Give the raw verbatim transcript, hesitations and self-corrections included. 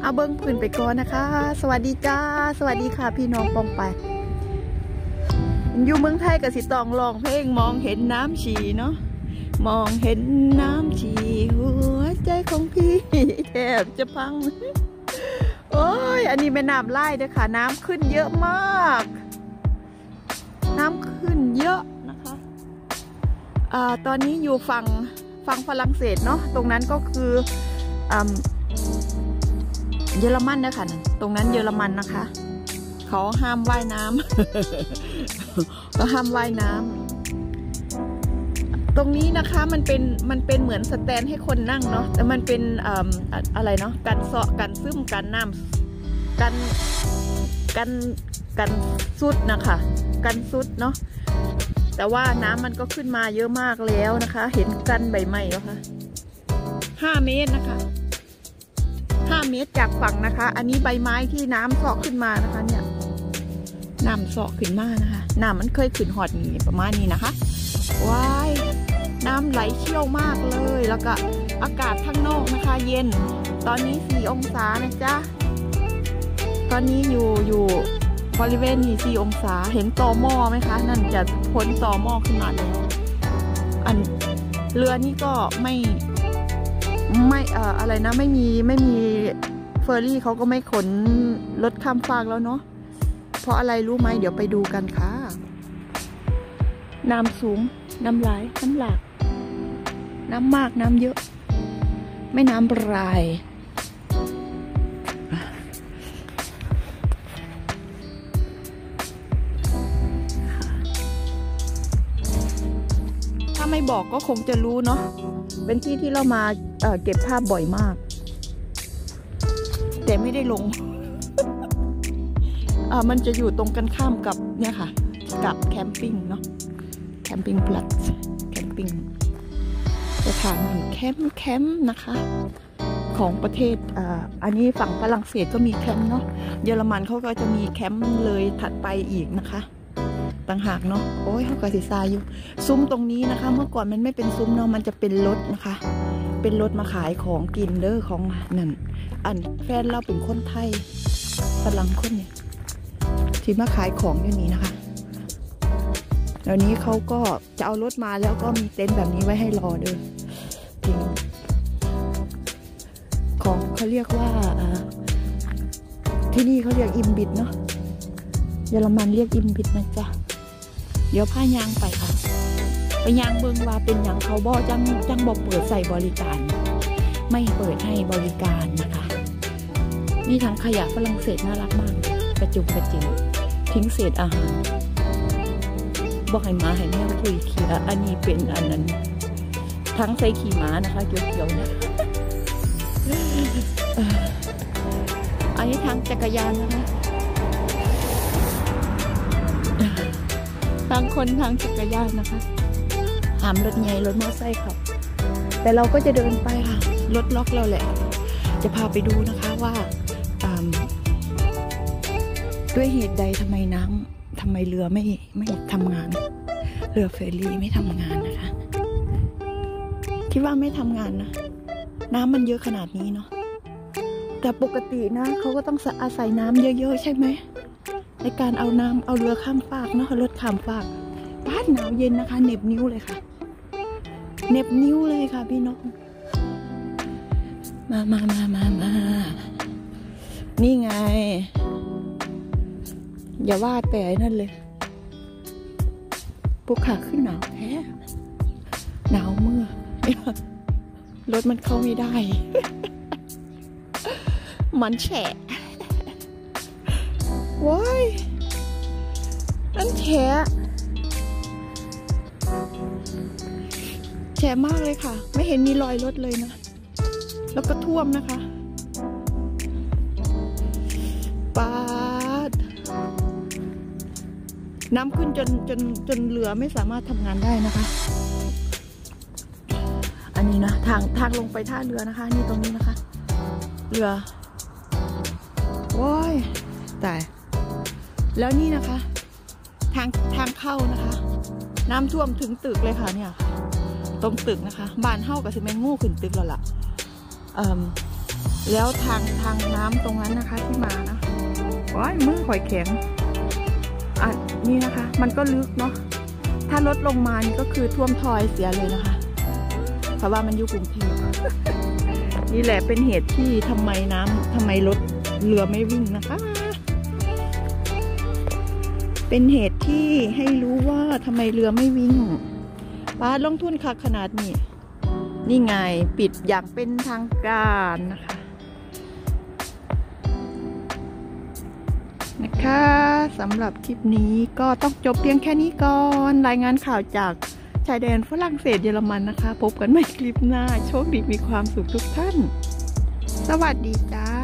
เอาเบิ้งพื้นไปก่อนนะคะสวัสดีจ้าสวัสดีค่ะพี่น้องปองไปอยู่เมืองไทยกับสิตองร้องเพลงมองเห็นน้ำฉีเนาะมองเห็นน้ำฉีหัวใจของพี่แทบจะพังโอ้ยอันนี้แม่น้ำไล่ด้วยค่ะน้ำขึ้นเยอะมากน้ำขึ้นเยอะนะคะอ่าตอนนี้อยู่ฝั่งฝั่งฝรั่งเศสเนาะตรงนั้นก็คืออ่าเยอรมันนะคะตรงนั้นเยอรมันนะคะเขาห้ามว่ายน้ำก็ห้ามว่ายน้ำตรงนี้นะคะมันเป็นมันเป็นเหมือนสแตนให้คนนั่งเนาะแต่มันเป็นอะไรเนาะกันเซาะกันซึมกันน้ำกันกันกันซุดนะคะกันซุดเนาะแต่ว่าน้ำมันก็ขึ้นมาเยอะมากแล้วนะคะเห็นกันใบไม้แล้วค่ะห้าเมตรนะคะห้าเมตรจากฝั่งนะคะอันนี้ใบไม้ที่น้ำเซาะขึ้นมานะคะเนี่ยน้ำเซาะขึ้นมานะคะน้ำมันเคยขึ้นหอดนี่ประมาณนี้นะคะว้ายน้ำไหลเชี่ยวมากเลยแล้วก็อากาศข้างนอกนะคะเย็นตอนนี้สี่องศานะจ๊ะตอนนี้อยู่อยู่บริเวณนี้สี่องศาเห็นตอหม้อไหมคะนั่นจะพ้นตอหม้อขึ้นมาแล้วอันเรือนี่ก็ไม่ไม่เอ่ออะไรนะไม่มีไม่มีเฟอร์รี่เขาก็ไม่ขนรถข้ามฟากแล้วเนาะเพราะอะไรรู้ไหมเดี๋ยวไปดูกันค่ะน้ำสูงน้ำไหลน้ำหลากน้ำมากน้ำเยอะไม่น้ำปรายถ้าไม่บอกก็คงจะรู้เนาะเป็นที่ที่เรามา เอ่อ เก็บภาพบ่อยมากแต่ไม่ได้ลง อ่ามันจะอยู่ตรงกันข้ามกับเนี่ยค่ะกับแคมปิ้งเนาะแคมปิ้งพลัสแคมปิ้งสถานที่แคมป์แคมป์นะคะของประเทศอ่าอันนี้ฝั่งฝรั่งเศสก็มีแคมป์เนาะเยอรมันเขาก็จะมีแคมป์เลยถัดไปอีกนะคะต่างหากเนาะโอ้ยเขาก็สิซายอยู่ซุ้มตรงนี้นะคะเมื่อก่อนมันไม่เป็นซุ้มเนาะมันจะเป็นรถนะคะเป็นรถมาขายของกินเด้อของนั่นอันแฟนเราเป็นคนไทยฝรั่งคนเนี่ยที่มาขายของอยู่นี้นะคะเดี๋ยวนี้เขาก็จะเอารถมาแล้วก็มีเต็นท์แบบนี้ไว้ให้รอเด้อของเขาเรียกว่าที่นี่เขาเรียกอิมบิดเนาะเยอรมันเรียกอิมบิดนะจ๊ะเดี๋ยวพายางไปค่ะไปยางเบิงว่าเป็นอย่างเขาบ่จังจังบอกเปิดใส่บริการไม่เปิดให้บริการนะคะนี่ทางขยะฝรั่งเศสน่ารักมากกระจุกกระจิ๋วทิ้งเศษอาหารบอกให้มาให้แม่คุยเคียอันนี้เป็นอันนั้นทั้งใส่ขี่ม้านะคะเกี่ยวๆนะอันนี้ทางจักรยานนะคะทางคนทางจักรยานนะคะหามรถใหญ่รถมอเตอร์ไซค์ครับแต่เราก็จะเดินไปค่ะรถล็อกเราแหละจะพาไปดูนะคะว่าด้วยเหตุใดทำไมน้ำทำไมเรือไม่ไม่ทำงานเรือเฟรรี่ไม่ทำงานนะคะคิดว่าไม่ทำงานนะน้ำมันเยอะขนาดนี้เนาะแต่ปกตินะเขาก็ต้องอาศัยน้ำเยอะๆใช่ไหมในการเอาน้ำเอาเรือข้ามฟากเนาะรถข้ามฟากบ้านหนาวเย็นนะคะเหน็บนิ้วเลยค่ะเหน็บนิ้วเลยค่ะพี่น้องมามามามามานี่ไงอย่าว่าแต่นั่นเลยพวกขาขึ้นหนาวแท้หนาวเมื่อรถมันเข้าไม่ได้ มันแฉะว้ายมันแฉะแฉะมากเลยค่ะไม่เห็นมีรอยรถเลยนะแล้วก็ท่วมนะคะปาดน้ำขึ้นจนจนจนเรือไม่สามารถทำงานได้นะคะอันนี้นะทางทางลงไปท่าเรือนะคะนี่ตรงนี้นะคะเรือว้ายแต่แล้วนี่นะคะทางทางเข้านะคะน้ำท่วมถึงตึกเลยค่ะเนี่ยตรงตึกนะคะบ้านเฮ้ากับซีเมนต์งูขึ้นตึกแล้วล่ะแล้วทางทางน้ำตรงนั้นนะคะที่มานะว้ายมือหอยแข็งอ่ะนี่นะคะ มันก็ลึกเนาะถ้าลดลงมานี่ก็คือท่วมทอยเสียเลยนะคะเพราะว่ามันอยู่กรุงเทพ นี่แหละเป็นเหตุที่ทำไมน้ำทำไมรถเรือไม่วิ่งนะคะ เป็นเหตุที่ให้รู้ว่าทำไมเรือไม่วิ่งป้าลงทุนคักขนาดนี้นี่ไงปิดอย่างเป็นทางการนะคะนะคะสำหรับคลิปนี้ก็ต้องจบเพียงแค่นี้ก่อนรายงานข่าวจากชายแดนฝรั่งเศสเยอรมันนะคะพบกันใหม่คลิปหน้าโชคดีมีความสุขทุกท่านสวัสดีจ้า